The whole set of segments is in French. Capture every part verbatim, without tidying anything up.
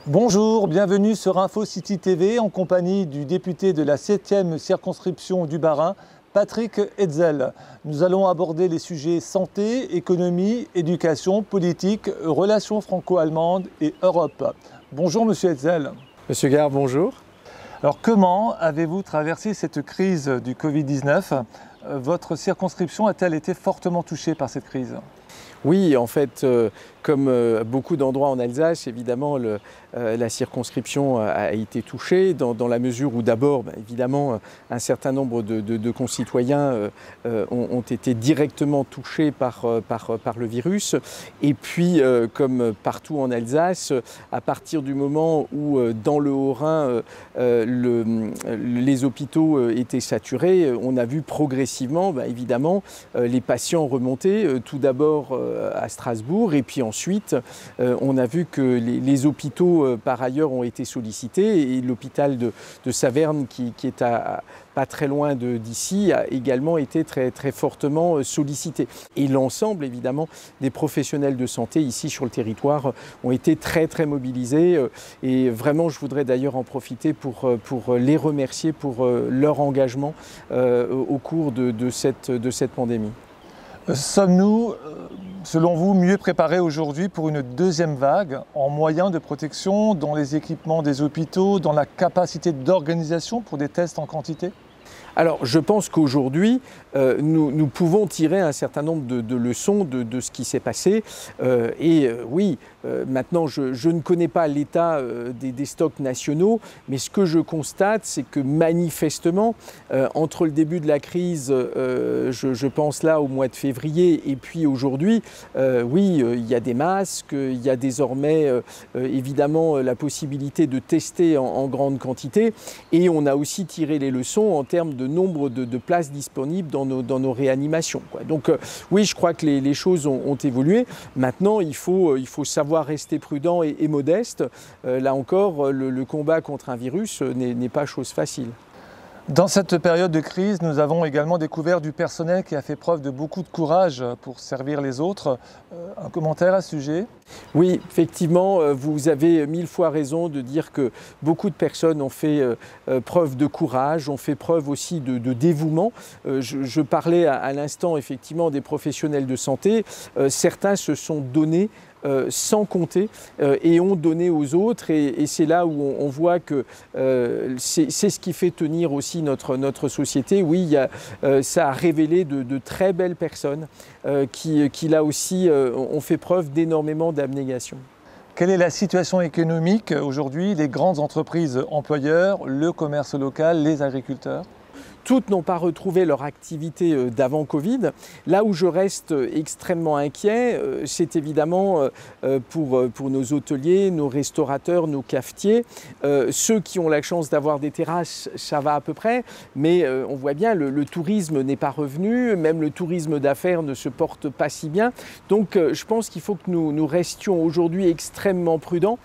Bonjour, bienvenue sur Info City T V en compagnie du député de la septième circonscription du Bas-Rhin, Patrick Hetzel. Nous allons aborder les sujets santé, économie, éducation, politique, relations franco-allemandes et Europe. Bonjour Monsieur Hetzel. Monsieur Gare, bonjour. Alors comment avez-vous traversé cette crise du Covid dix-neuf? Votre circonscription a-t-elle été fortement touchée par cette crise? Oui, en fait, euh, comme euh, beaucoup d'endroits en Alsace, évidemment, le, euh, la circonscription a, a été touchée dans, dans la mesure où d'abord, bah, évidemment, un certain nombre de, de, de concitoyens euh, euh, ont, ont été directement touchés par, euh, par, par le virus. Et puis, euh, comme partout en Alsace, à partir du moment où, euh, dans le Haut-Rhin, euh, le, les hôpitaux étaient saturés, on a vu progressivement, bah, évidemment, euh, les patients remonter, euh, tout d'abord euh, à Strasbourg, et puis ensuite euh, on a vu que les, les hôpitaux euh, par ailleurs ont été sollicités, et l'hôpital de, de Saverne qui, qui est à, à pas très loin d'ici a également été très, très fortement sollicité. Et l'ensemble évidemment des professionnels de santé ici sur le territoire ont été très très mobilisés, et vraiment je voudrais d'ailleurs en profiter pour, pour les remercier pour leur engagement euh, au cours de, de, cette, de cette pandémie. Sommes-nous, selon vous, mieux préparés aujourd'hui pour une deuxième vague en moyens de protection, dans les équipements des hôpitaux, dans la capacité d'organisation pour des tests en quantité ? Alors, je pense qu'aujourd'hui, euh, nous, nous pouvons tirer un certain nombre de, de leçons de, de ce qui s'est passé. Euh, et euh, oui, euh, maintenant, je, je ne connais pas l'état euh, des, des stocks nationaux, mais ce que je constate, c'est que manifestement, euh, entre le début de la crise, euh, je, je pense là au mois de février, et puis aujourd'hui, euh, oui, euh, il y a des masques, il y a désormais euh, évidemment la possibilité de tester en, en grande quantité, et on a aussi tiré les leçons en termes de nombre de, de places disponibles dans nos, dans nos réanimations, quoi. Donc euh, oui, je crois que les, les choses ont, ont évolué. Maintenant, il faut, il faut savoir rester prudent et, et modeste. Euh, là encore, le, le combat contre un virus n'est pas chose facile. Dans cette période de crise, nous avons également découvert du personnel qui a fait preuve de beaucoup de courage pour servir les autres. Euh, un commentaire à ce sujet ? Oui, effectivement, vous avez mille fois raison de dire que beaucoup de personnes ont fait euh, preuve de courage, ont fait preuve aussi de, de dévouement. Euh, je, je parlais à, à l'instant effectivement des professionnels de santé. Euh, certains se sont donnés Euh, sans compter euh, et ont donné aux autres, et, et c'est là où on, on voit que euh, c'est ce qui fait tenir aussi notre, notre société. Oui, il y a, euh, ça a révélé de, de très belles personnes euh, qui, qui là aussi euh, ont fait preuve d'énormément d'abnégation. Quelle est la situation économique aujourd'hui, les grandes entreprises employeurs, le commerce local, les agriculteurs ? Toutes n'ont pas retrouvé leur activité d'avant Covid. Là où je reste extrêmement inquiet, c'est évidemment pour, pour nos hôteliers, nos restaurateurs, nos cafetiers. Ceux qui ont la chance d'avoir des terrasses, ça va à peu près, mais on voit bien le, le tourisme n'est pas revenu, même le tourisme d'affaires ne se porte pas si bien. Donc je pense qu'il faut que nous, nous restions aujourd'hui extrêmement prudents,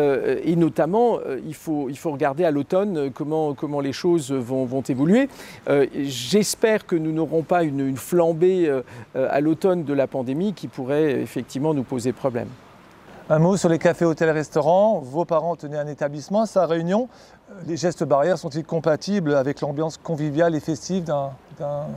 et notamment il faut, il faut regarder à l'automne comment, comment les choses vont, vont évoluer. Euh, J'espère que nous n'aurons pas une, une flambée euh, à l'automne de la pandémie qui pourrait effectivement nous poser problème. Un mot sur les cafés, hôtels, restaurants. Vos parents tenaient un établissement à sa Réunion. Les gestes barrières sont-ils compatibles avec l'ambiance conviviale et festive d'un hôtel-restaurant ?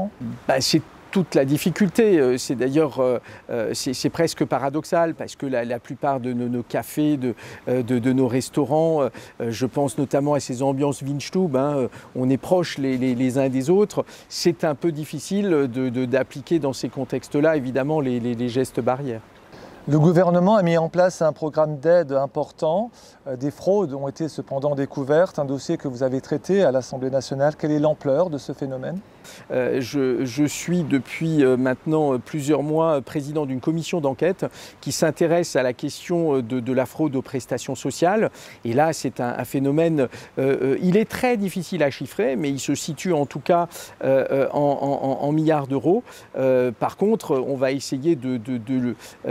Bah, c'est toute la difficulté. C'est d'ailleurs euh, c'est presque paradoxal, parce que la, la plupart de nos, nos cafés, de, de, de nos restaurants, euh, je pense notamment à ces ambiances Weinstube, hein, on est proches les, les, les uns des autres. C'est un peu difficile d'appliquer dans ces contextes-là, évidemment, les, les, les gestes barrières. Le gouvernement a mis en place un programme d'aide important. Des fraudes ont été cependant découvertes, un dossier que vous avez traité à l'Assemblée nationale. Quelle est l'ampleur de ce phénomène ? Euh, je, je suis depuis euh, maintenant plusieurs mois président d'une commission d'enquête qui s'intéresse à la question de, de la fraude aux prestations sociales. Et là, c'est un, un phénomène, euh, il est très difficile à chiffrer, mais il se situe en tout cas euh, en, en, en milliards d'euros. Euh, par contre, on va essayer de, de, de, de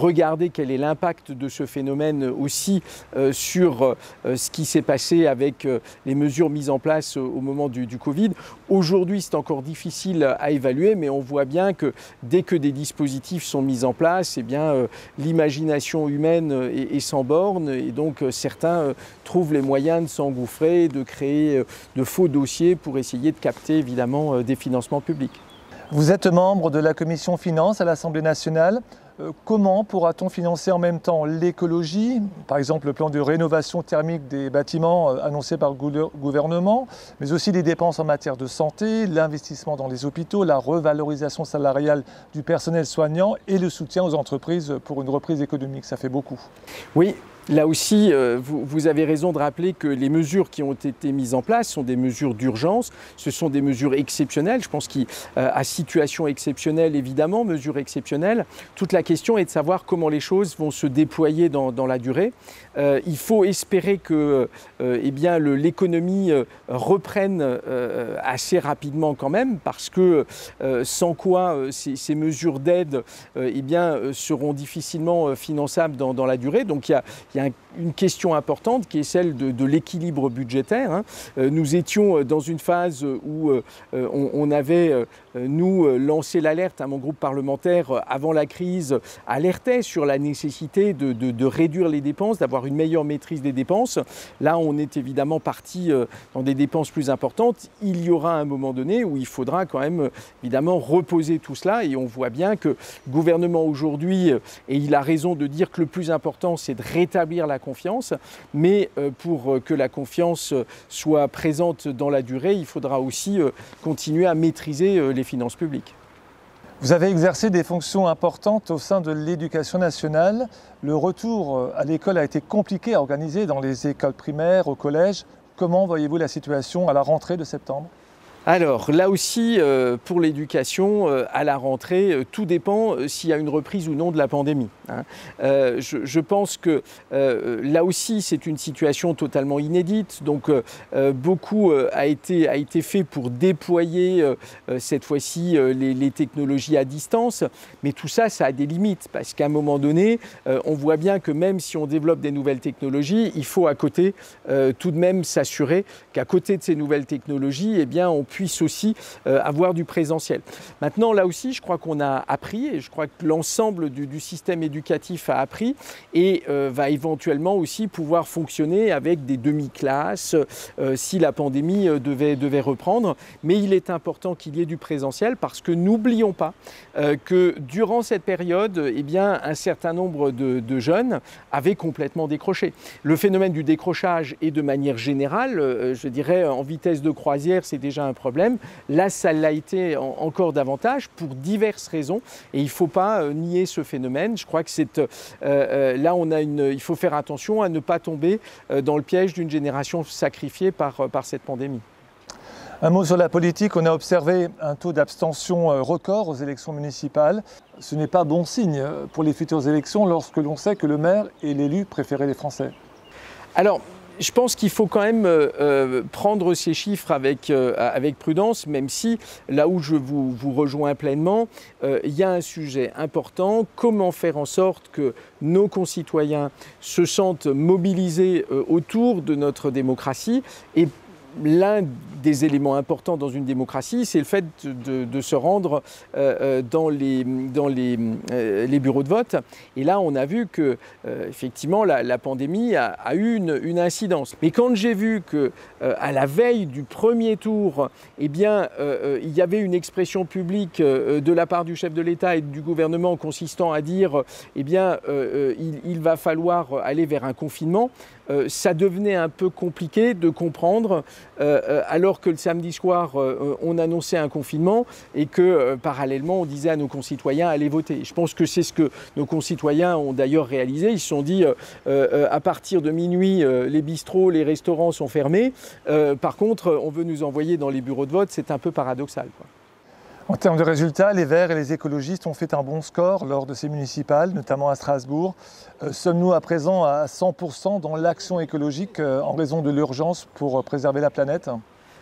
regarder quel est l'impact de ce phénomène aussi euh, sur euh, ce qui s'est passé avec euh, les mesures mises en place euh, au moment du, du Covid. Aujourd'hui, c'est encore difficile à évaluer, mais on voit bien que dès que des dispositifs sont mis en place, eh bien, euh, l'imagination humaine est, est sans borne et donc euh, certains euh, trouvent les moyens de s'engouffrer, de créer euh, de faux dossiers pour essayer de capter évidemment euh, des financements publics. Vous êtes membre de la commission finances à l'Assemblée nationale. Euh, comment pourra-t-on financer en même temps l'écologie, par exemple le plan de rénovation thermique des bâtiments euh, annoncé par le gouvernement, mais aussi les dépenses en matière de santé, l'investissement dans les hôpitaux, la revalorisation salariale du personnel soignant et le soutien aux entreprises pour une reprise économique? Ça fait beaucoup. Oui. Là aussi, euh, vous, vous avez raison de rappeler que les mesures qui ont été mises en place sont des mesures d'urgence, ce sont des mesures exceptionnelles, je pense qu'à euh, situation exceptionnelle, évidemment, mesures exceptionnelles. Toute la question est de savoir comment les choses vont se déployer dans, dans la durée. Euh, il faut espérer que euh, eh bien, le, l'économie euh, reprenne euh, assez rapidement quand même, parce que euh, sans quoi euh, ces, ces mesures d'aide euh, eh bien, euh, seront difficilement euh, finançables dans, dans la durée. Donc il y a Il y a une question importante qui est celle de, de l'équilibre budgétaire. Hein. Euh, nous étions dans une phase où euh, on, on avait, euh, nous, lancé l'alerte. Hein, mon groupe parlementaire, avant la crise, alertait sur la nécessité de, de, de réduire les dépenses, d'avoir une meilleure maîtrise des dépenses. Là, on est évidemment parti euh, dans des dépenses plus importantes. Il y aura un moment donné où il faudra quand même, évidemment, reposer tout cela. Et on voit bien que le gouvernement aujourd'hui, et il a raison de dire que le plus important, c'est de rétablir la confiance, mais pour que la confiance soit présente dans la durée, il faudra aussi continuer à maîtriser les finances publiques. Vous avez exercé des fonctions importantes au sein de l'éducation nationale. Le retour à l'école a été compliqué à organiser dans les écoles primaires, au collège. Comment voyez-vous la situation à la rentrée de septembre ? Alors là aussi, euh, pour l'éducation, euh, à la rentrée, euh, tout dépend euh, s'il y a une reprise ou non de la pandémie. Hein. Euh, je, je pense que euh, là aussi, c'est une situation totalement inédite. Donc euh, beaucoup euh, a, été, a été fait pour déployer euh, cette fois-ci euh, les, les technologies à distance. Mais tout ça, ça a des limites. Parce qu'à un moment donné, euh, on voit bien que même si on développe des nouvelles technologies, il faut à côté euh, tout de même s'assurer qu'à côté de ces nouvelles technologies, eh bien, on puisse aussi euh, avoir du présentiel. Maintenant, là aussi, je crois qu'on a appris et je crois que l'ensemble du, du système éducatif a appris et euh, va éventuellement aussi pouvoir fonctionner avec des demi-classes euh, si la pandémie euh, devait, devait reprendre. Mais il est important qu'il y ait du présentiel parce que n'oublions pas euh, que durant cette période, eh bien, un certain nombre de, de jeunes avaient complètement décroché. Le phénomène du décrochage est de manière générale, euh, je dirais en vitesse de croisière, c'est déjà un problème. Là, ça l'a été en, encore davantage pour diverses raisons et il ne faut pas euh, nier ce phénomène. Je crois que c'est euh, euh, là, on a une, il faut faire attention à ne pas tomber euh, dans le piège d'une génération sacrifiée par, par cette pandémie. Un mot sur la politique. On a observé un taux d'abstention record aux élections municipales. Ce n'est pas bon signe pour les futures élections lorsque l'on sait que le maire est l'élu préféré des Français. Alors, je pense qu'il faut quand même euh, prendre ces chiffres avec, euh, avec prudence, même si, là où je vous, vous rejoins pleinement, euh, il y a un sujet important, comment faire en sorte que nos concitoyens se sentent mobilisés euh, autour de notre démocratie. Et l'un des éléments importants dans une démocratie, c'est le fait de, de se rendre euh, dans, les, dans les, euh, les bureaux de vote. Et là, on a vu que, euh, effectivement, la, la pandémie a, a eu une, une incidence. Mais quand j'ai vu que, euh, à la veille du premier tour, eh bien, euh, il y avait une expression publique euh, de la part du chef de l'État et du gouvernement consistant à dire, eh bien, euh, il, il va falloir aller vers un confinement, euh, ça devenait un peu compliqué de comprendre, euh, alors que le samedi soir, euh, on annonçait un confinement et que euh, parallèlement, on disait à nos concitoyens allez voter. Je pense que c'est ce que nos concitoyens ont d'ailleurs réalisé. Ils se sont dit, euh, euh, à partir de minuit, euh, les bistrots, les restaurants sont fermés. Euh, par contre, on veut nous envoyer dans les bureaux de vote. C'est un peu paradoxal, quoi. En termes de résultats, les Verts et les écologistes ont fait un bon score lors de ces municipales, notamment à Strasbourg. Euh, sommes-nous à présent à cent pour cent dans l'action écologique euh, en raison de l'urgence pour préserver la planète ?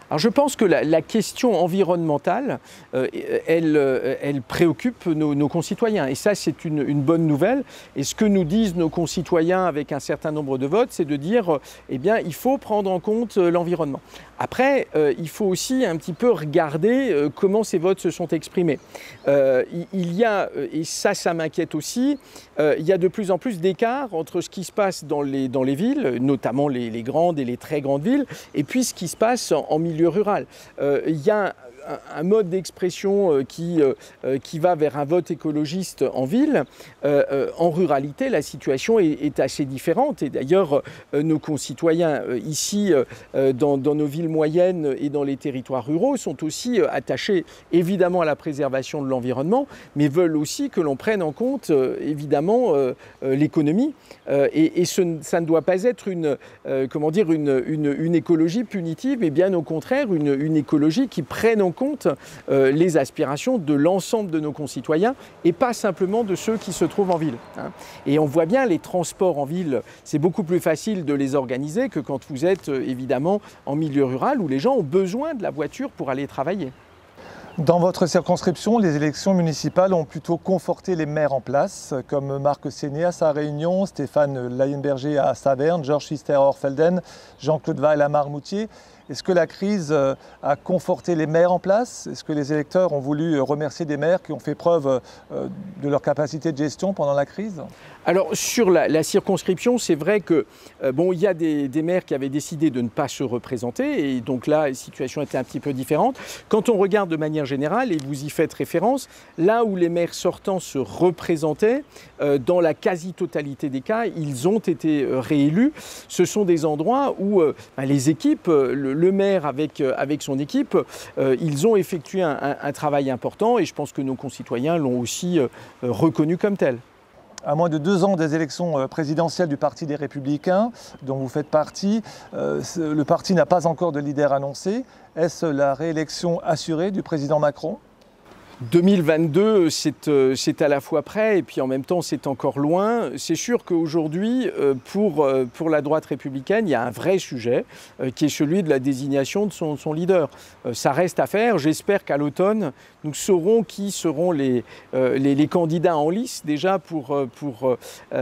Alors je pense que la, la question environnementale, euh, elle, elle préoccupe nos, nos concitoyens. Et ça, c'est une, une bonne nouvelle. Et ce que nous disent nos concitoyens avec un certain nombre de votes, c'est de dire, eh bien, il faut prendre en compte l'environnement. Après, euh, il faut aussi un petit peu regarder euh, comment ces votes se sont exprimés. Euh, il y a, et ça, ça m'inquiète aussi, euh, il y a de plus en plus d'écart entre ce qui se passe dans les, dans les villes, notamment les, les grandes et les très grandes villes, et puis ce qui se passe en, en milieu rural. Euh, il y a un mode d'expression qui, qui va vers un vote écologiste en ville. Euh, en ruralité, la situation est, est assez différente. Et d'ailleurs, nos concitoyens ici, dans, dans nos villes moyennes et dans les territoires ruraux, sont aussi attachés évidemment à la préservation de l'environnement, mais veulent aussi que l'on prenne en compte évidemment l'économie. Et, et ce, ça ne doit pas être une, comment dire, une, une, une écologie punitive, mais bien au contraire, une, une écologie qui prenne en compte euh, les aspirations de l'ensemble de nos concitoyens et pas simplement de ceux qui se trouvent en ville. Hein. Et on voit bien les transports en ville, c'est beaucoup plus facile de les organiser que quand vous êtes euh, évidemment en milieu rural où les gens ont besoin de la voiture pour aller travailler. Dans votre circonscription, les élections municipales ont plutôt conforté les maires en place, comme Marc Séné à sa Réunion, Stéphane Layenberger à Saverne, Georges Pfister à Orfelden, Jean-Claude Weil à Marmoutier. Est-ce que la crise a conforté les maires en place? Est-ce que les électeurs ont voulu remercier des maires qui ont fait preuve de leur capacité de gestion pendant la crise? Alors sur la, la circonscription, c'est vrai que euh, bon, il y a des, des maires qui avaient décidé de ne pas se représenter et donc là, la situation était un petit peu différente. Quand on regarde de manière générale, et vous y faites référence, là où les maires sortants se représentaient, euh, dans la quasi-totalité des cas, ils ont été euh, réélus. Ce sont des endroits où euh, ben, les équipes, le, le maire avec, euh, avec son équipe, euh, ils ont effectué un, un, un travail important et je pense que nos concitoyens l'ont aussi euh, reconnu comme tel. À moins de deux ans des élections présidentielles du Parti des Républicains, dont vous faites partie, euh, le parti n'a pas encore de leader annoncé. Est-ce la réélection assurée du président Macron ? deux mille vingt-deux, c'est à la fois près et puis en même temps c'est encore loin. C'est sûr qu'aujourd'hui, pour, pour la droite républicaine, il y a un vrai sujet qui est celui de la désignation de son, son leader. Ça reste à faire. J'espère qu'à l'automne, nous saurons qui seront les, les, les candidats en lice déjà pour, pour,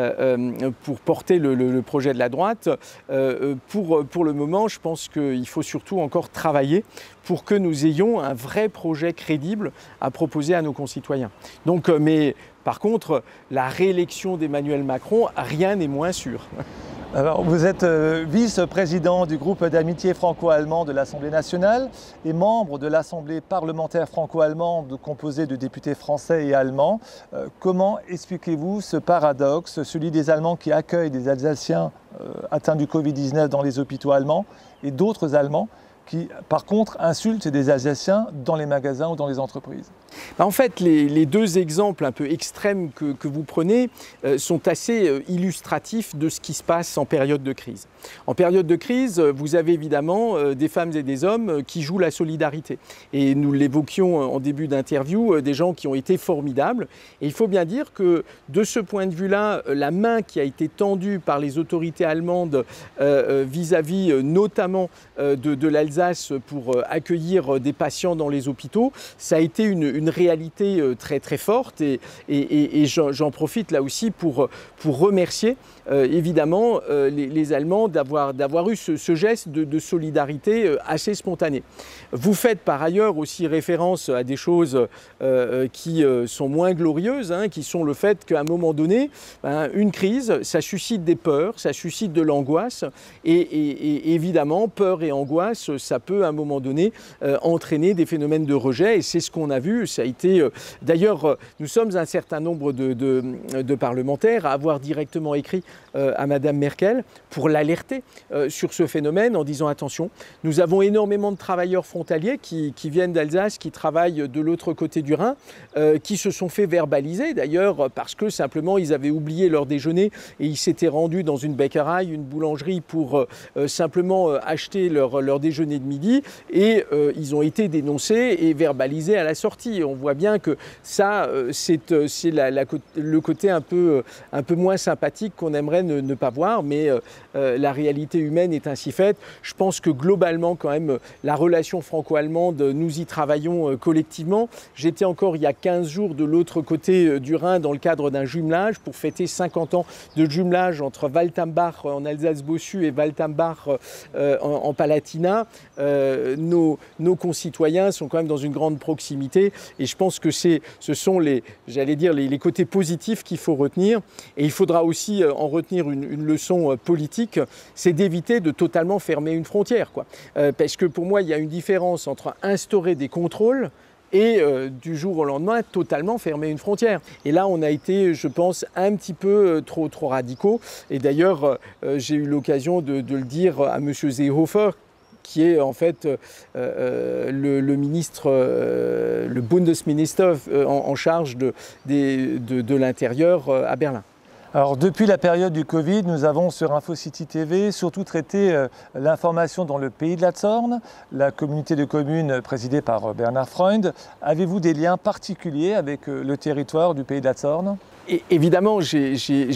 pour porter le, le, le projet de la droite. Pour, pour le moment, je pense qu'il faut surtout encore travailler pour que nous ayons un vrai projet crédible à proposer à nos concitoyens. Donc, mais par contre, la réélection d'Emmanuel Macron, rien n'est moins sûr. Alors, vous êtes euh, vice-président du groupe d'amitié franco-allemand de l'Assemblée nationale et membre de l'Assemblée parlementaire franco-allemande composée de députés français et allemands. Euh, comment expliquez-vous ce paradoxe, celui des Allemands qui accueillent des Alsaciens euh, atteints du Covid dix-neuf dans les hôpitaux allemands et d'autres Allemands qui, par contre, insultent des Alsaciens dans les magasins ou dans les entreprises? En fait, les, les deux exemples un peu extrêmes que, que vous prenez euh, sont assez euh, illustratifs de ce qui se passe en période de crise. En période de crise, vous avez évidemment euh, des femmes et des hommes euh, qui jouent la solidarité. Et nous l'évoquions en début d'interview, euh, des gens qui ont été formidables. Et il faut bien dire que de ce point de vue-là, la main qui a été tendue par les autorités allemandes euh, vis-à-vis euh, notamment euh, de, de l'Alsace pour euh, accueillir des patients dans les hôpitaux, ça a été une, une réalité très très forte et, et, et, et j'en profite là aussi pour, pour remercier euh, évidemment euh, les, les Allemands d'avoir d'avoir eu ce, ce geste de, de solidarité assez spontané. Vous faites par ailleurs aussi référence à des choses euh, qui sont moins glorieuses, hein, qui sont le fait qu'à un moment donné, ben, une crise, ça suscite des peurs, ça suscite de l'angoisse et, et, et évidemment, peur et angoisse, ça peut à un moment donné euh, entraîner des phénomènes de rejet et c'est ce qu'on a vu. Ça a été, euh, d'ailleurs, nous sommes un certain nombre de, de, de parlementaires à avoir directement écrit euh, à Madame Merkel pour l'alerter euh, sur ce phénomène en disant attention, nous avons énormément de travailleurs frontaliers qui, qui viennent d'Alsace, qui travaillent de l'autre côté du Rhin, euh, qui se sont fait verbaliser d'ailleurs parce que simplement ils avaient oublié leur déjeuner et ils s'étaient rendus dans une bäckerei, une boulangerie pour euh, simplement euh, acheter leur, leur déjeuner de midi et euh, ils ont été dénoncés et verbalisés à la sortie. On voit bien que ça, euh, c'est euh, la, la, le côté un peu, un peu moins sympathique qu'on aimerait ne, ne pas voir, mais euh, euh, la réalité humaine est ainsi faite. Je pense que globalement, quand même, la relation franco-allemande, nous y travaillons euh, collectivement. J'étais encore il y a quinze jours de l'autre côté euh, du Rhin dans le cadre d'un jumelage pour fêter cinquante ans de jumelage entre Waltambach en Alsace-Bossu et Waltambach euh, en, en Palatinat. Euh, nos, nos concitoyens sont quand même dans une grande proximité et je pense que c'est, ce sont les, j'allais dire, les, les côtés positifs qu'il faut retenir. Et il faudra aussi euh, en retenir une, une leçon euh, politique, c'est d'éviter de totalement fermer une frontière, quoi. Euh, parce que pour moi, il y a une différence entre instaurer des contrôles et euh, du jour au lendemain, totalement fermer une frontière. Et là, on a été, je pense, un petit peu euh, trop, trop radicaux. Et d'ailleurs, euh, j'ai eu l'occasion de, de le dire à M. Seehofer, qui est en fait euh, euh, le, le ministre, euh, le Bundesminister euh, en, en charge de, de, de, de l'Intérieur euh, à Berlin. Alors, depuis la période du Covid, nous avons sur InfoCity T V surtout traité euh, l'information dans le pays de la Zorn, la communauté de communes présidée par Bernhard Freund. Avez-vous des liens particuliers avec euh, le territoire du pays de la Zorn ? Et évidemment, j'ai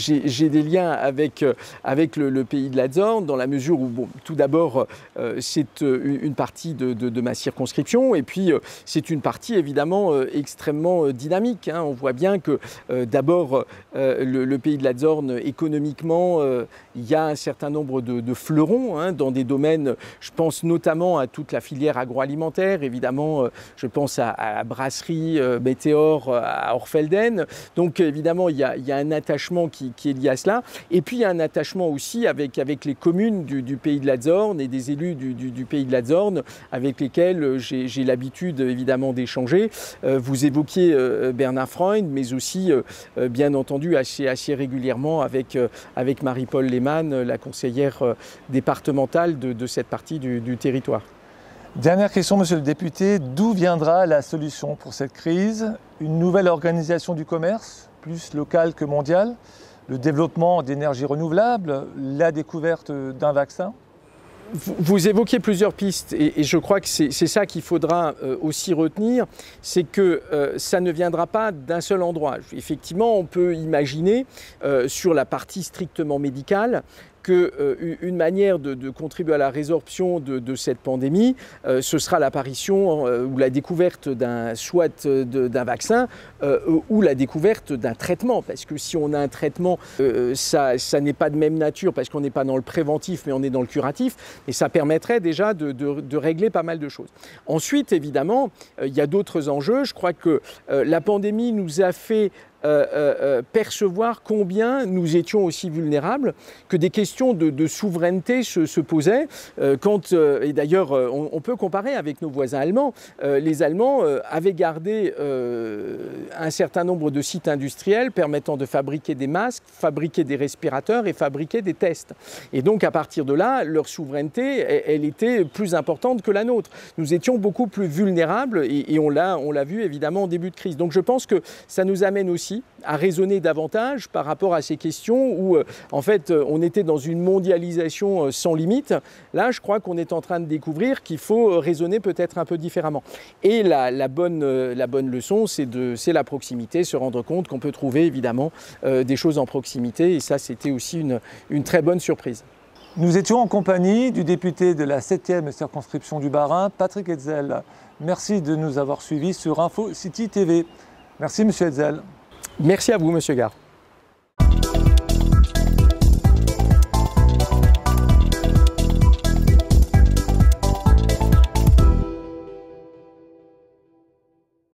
des liens avec, avec le, le pays de la Zorn, dans la mesure où, bon, tout d'abord, euh, c'est une partie de, de, de ma circonscription, et puis euh, c'est une partie évidemment euh, extrêmement euh, dynamique, hein. On voit bien que euh, d'abord, euh, le, le pays de la Zorn, économiquement, euh, il y a un certain nombre de, de fleurons, hein, dans des domaines, je pense notamment à toute la filière agroalimentaire, évidemment, euh, je pense à, à la brasserie euh, Météor à Orfelden, donc évidemment, Il y, a, il y a un attachement qui, qui est lié à cela. Et puis, il y a un attachement aussi avec, avec les communes du, du pays de la Zorn et des élus du, du, du pays de la Zorn avec lesquels j'ai l'habitude, évidemment, d'échanger. Euh, vous évoquiez euh, Bernhard Freund, mais aussi, euh, bien entendu, assez, assez régulièrement avec, euh, avec Marie-Paul Lehmann, la conseillère euh, départementale de, de cette partie du, du territoire. Dernière question, monsieur le député. D'où viendra la solution pour cette crise? Une nouvelle organisation du commerce, plus locale que mondiale, le développement d'énergies renouvelables, la découverte d'un vaccin? Vous, vous évoquez plusieurs pistes et, et je crois que c'est ça qu'il faudra euh, aussi retenir, c'est que euh, ça ne viendra pas d'un seul endroit. Effectivement, on peut imaginer euh, sur la partie strictement médicale qu'une euh, manière de, de contribuer à la résorption de, de cette pandémie, euh, ce sera l'apparition euh, ou la découverte d'un soit d'un vaccin euh, ou la découverte d'un traitement. Parce que si on a un traitement, euh, ça, ça n'est pas de même nature parce qu'on n'est pas dans le préventif, mais on est dans le curatif. Et ça permettrait déjà de, de, de régler pas mal de choses. Ensuite, évidemment, euh, il y a d'autres enjeux. Je crois que euh, la pandémie nous a fait Euh, euh, percevoir combien nous étions aussi vulnérables, que des questions de, de souveraineté se, se posaient. Euh, quand, euh, et d'ailleurs, euh, on, on peut comparer avec nos voisins allemands. Euh, les Allemands euh, avaient gardé euh, un certain nombre de sites industriels permettant de fabriquer des masques, fabriquer des respirateurs et fabriquer des tests. Et donc, à partir de là, leur souveraineté, elle, elle était plus importante que la nôtre. Nous étions beaucoup plus vulnérables et, et on l'a on l'a vu évidemment en début de crise. Donc, je pense que ça nous amène aussi à raisonner davantage par rapport à ces questions où, euh, en fait, euh, on était dans une mondialisation euh, sans limite. Là, je crois qu'on est en train de découvrir qu'il faut raisonner peut-être un peu différemment. Et la, la, bonne, euh, la bonne leçon, c'est la proximité, se rendre compte qu'on peut trouver, évidemment, euh, des choses en proximité. Et ça, c'était aussi une, une très bonne surprise. Nous étions en compagnie du député de la septième circonscription du Bas-Rhin, Patrick Hetzel. Merci de nous avoir suivis sur InfoCity T V. Merci, monsieur Hetzel. Merci à vous, monsieur Gard.